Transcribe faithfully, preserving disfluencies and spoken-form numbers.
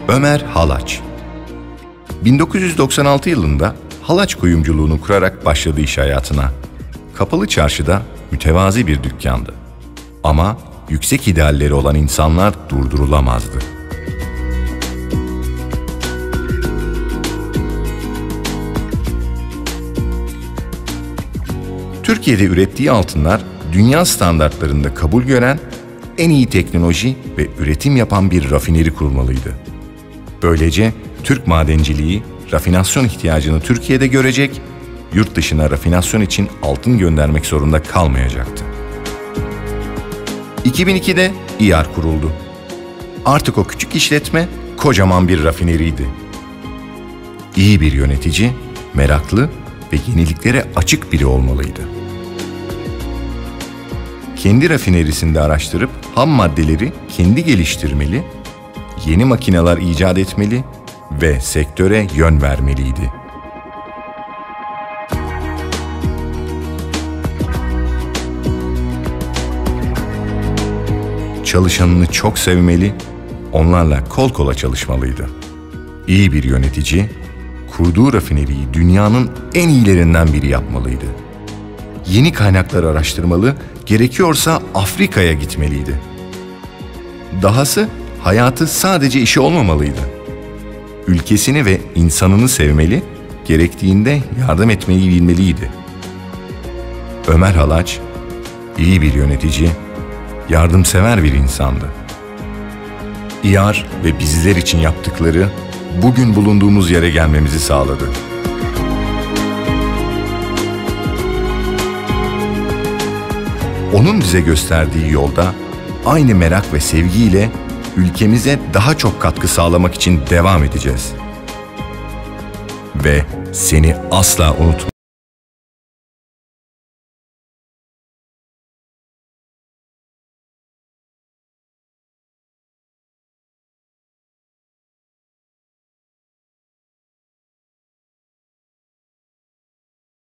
Ömer Halaç. bin dokuz yüz doksan altı yılında halaç kuyumculuğunu kurarak başladı iş hayatına. Kapalı Çarşı'da mütevazi bir dükkandı. Ama yüksek idealleri olan insanlar durdurulamazdı. Türkiye'de ürettiği altınlar dünya standartlarında kabul gören, en iyi teknoloji ve üretim yapan bir rafineri kurmalıydı. Böylece Türk madenciliği rafinasyon ihtiyacını Türkiye'de görecek, yurt dışına rafinasyon için altın göndermek zorunda kalmayacaktı. iki bin ikide İ A R kuruldu. Artık o küçük işletme kocaman bir rafineriydi. İyi bir yönetici, meraklı ve yeniliklere açık biri olmalıydı. Kendi rafinerisinde araştırıp ham maddeleri kendi geliştirmeli, yeni makineler icat etmeli ve sektöre yön vermeliydi. Çalışanını çok sevmeli, onlarla kol kola çalışmalıydı. İyi bir yönetici, kurduğu rafineriyi dünyanın en iyilerinden biri yapmalıydı. Yeni kaynakları araştırmalı, gerekiyorsa Afrika'ya gitmeliydi. Dahası hayatı sadece işi olmamalıydı. Ülkesini ve insanını sevmeli, gerektiğinde yardım etmeyi bilmeliydi. Ömer Halaç, iyi bir yönetici, yardımsever bir insandı. İ A R ve bizler için yaptıkları bugün bulunduğumuz yere gelmemizi sağladı. Onun bize gösterdiği yolda aynı merak ve sevgiyle ülkemize daha çok katkı sağlamak için devam edeceğiz. Ve seni asla unutmayacağız.